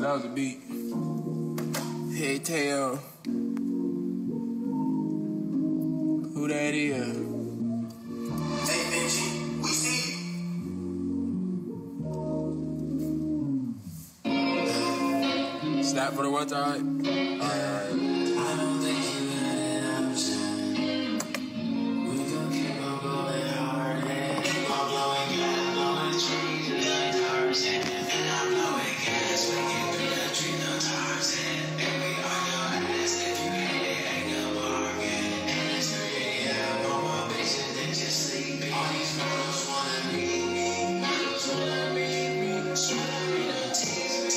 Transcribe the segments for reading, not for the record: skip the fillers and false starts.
that was the beat. Ayo Teo. Who that is? Hey, Benji, we see you. Snap for the one time. Alright. I don't think you had an option. We gon' keep on going hard and keep on blowing gas, blowing trees like Tarzan. And I'm blowing gas, we can do that tree no Tarzan. And we on your ass if you hate it, ain't no bargain. And it's 3 a.m. on my bitches, they just sleeping. All these models wanna meet me, models wanna meet me, wanna meet on TV.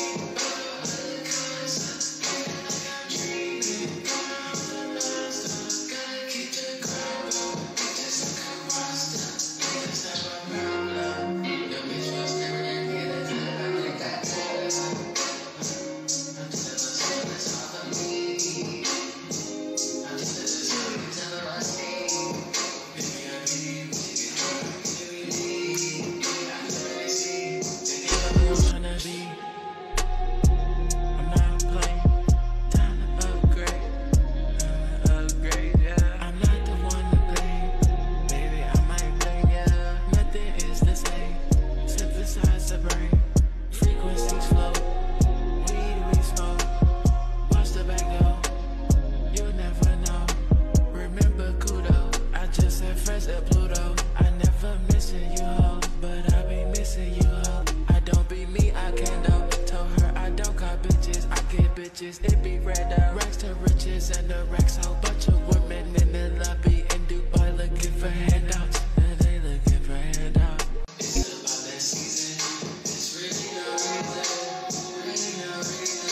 It be red out, racks to riches and the racks out. Bunch of women in the lobby in Dubai looking for handouts. And they looking for handouts. It's about that season. It's really no reason. Really no reason.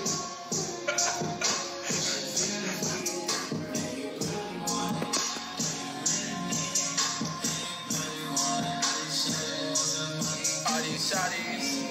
And you really want it. You really need it. You really want it. All these shotties.